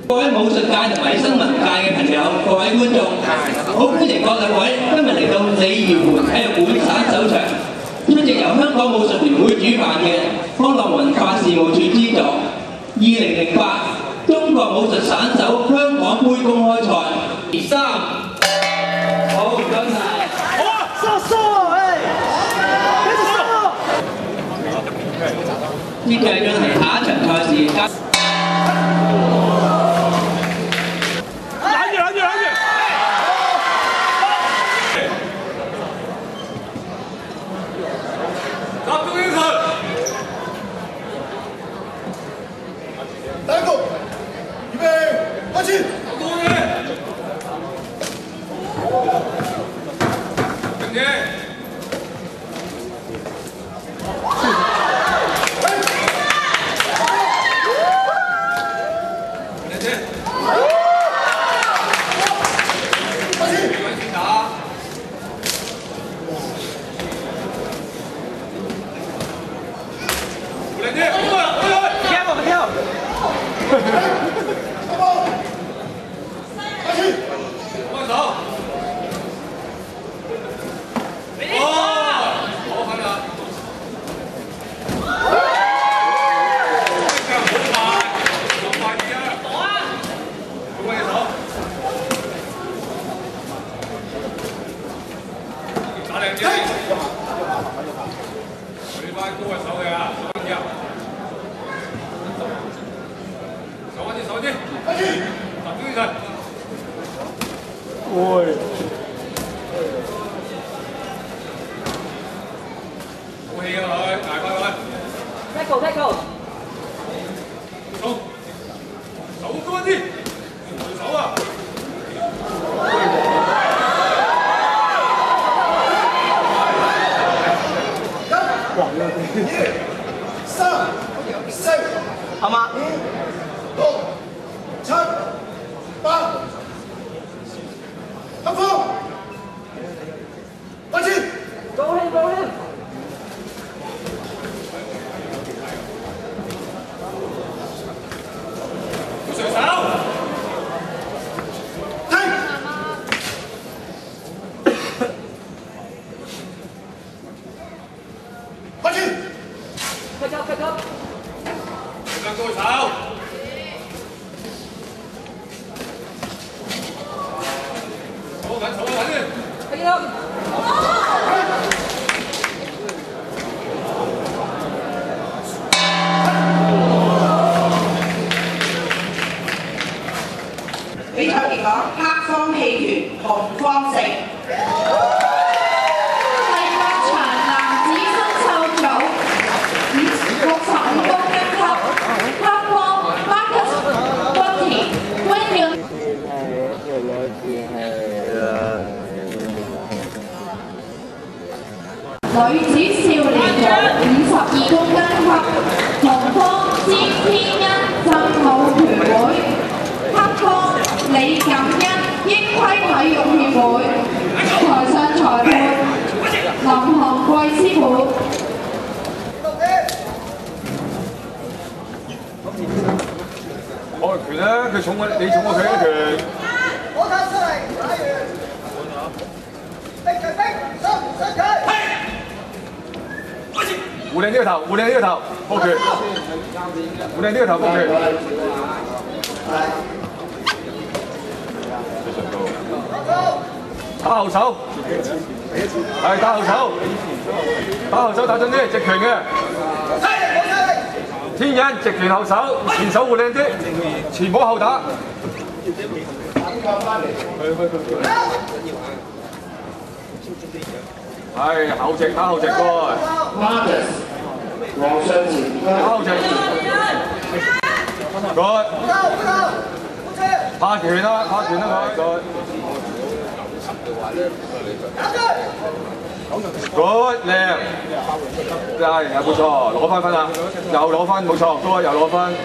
各位武術界同埋新聞界嘅朋友，各位觀眾，好歡迎各位今日嚟到鯉魚門體育館散手場，出席由香港武術聯會主辦嘅康樂文化事務處資助2008中國武術散手香港杯公開賽3。好，唔該晒。好啊，收誒，繼續收。接住進行下一場賽事。 比賽結果，黑方棄權，紅方勝。第8場男子新秀組65公斤級，黑方 Marcus Botti William。女子少年組52公斤級，紅方詹天恩振武團會，黑方李錦恩英規體育協會，台上裁判林鴻貴師傅。 我拳咧，佢重過你重過佢一拳。 我睇出嚟，打完。逼佢逼，上佢。 護靚呢個頭，護靚呢個頭，波拳。護靚呢個頭，波拳。打後手，係打後手，打後手打準啲，直拳嘅。天恩直拳後手，前手護靚啲，前摸後打。係後直打後直過。 黃上前打後直。good。拍拳啦，拍拳啦佢。good 靚，係冇錯，攞翻分啦，又攞分冇錯，good又攞分。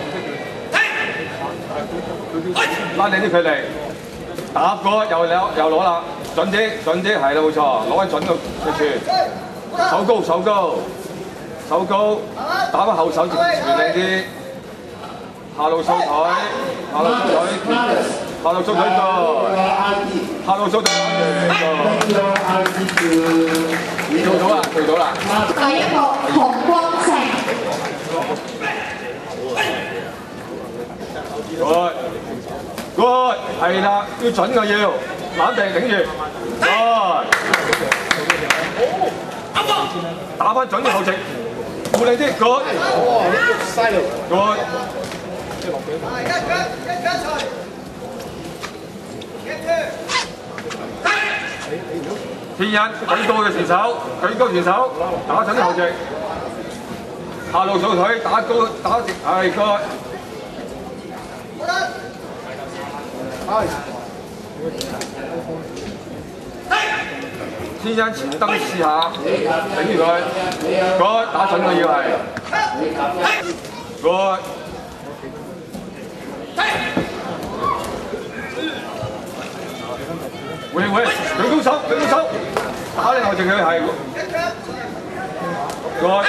拉靚啲距離，打過又攞啦，準啲係啦冇錯，攞翻準個寸，手高，打翻後手前靚啲。 下路掃腿，下路掃腿，下路掃腿過，下路掃腿過。做到啦，做到啦。 第一個洪光城。 good， 係啦，要準嘅要，攬地頂住。good， 打翻準嘅後直，護靚啲 good。犀利 good。天恩舉高嘅前手，舉高前手，打準後直，下路掃腿，打高打直，係 good。天恩前燈試下，頂住佢，good，打準嘅要係 good。會，舉高手，打你後直佢係 good。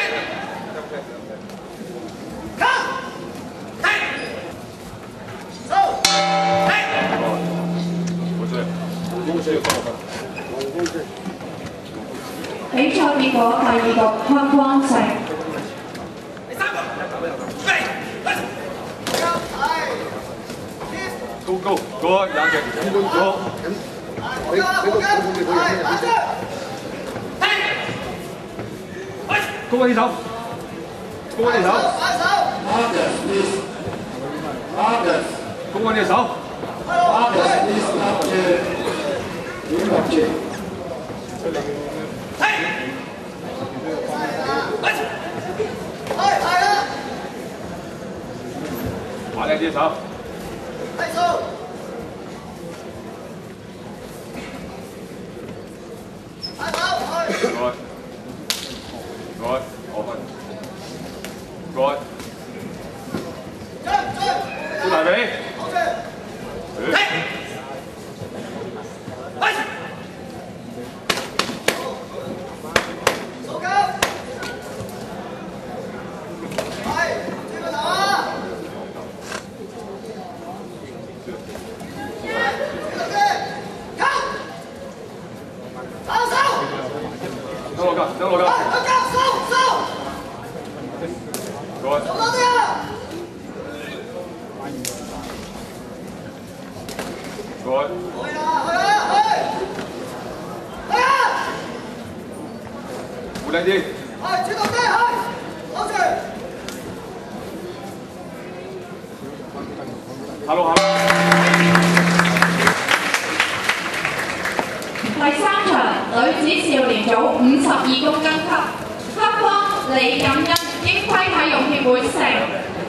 比賽結果第二局香光城。 高，good， 兩隻，高。高翻啲手，高翻啲手，高翻啲手。玩靚啲手。Good， 我分。Good。出大髀。等我㗎。Good。Good。護靚啲。主動啲，攞住。下路。 第三場女子少年組52公斤級，黑幫李錦欣英輝體育協會勝。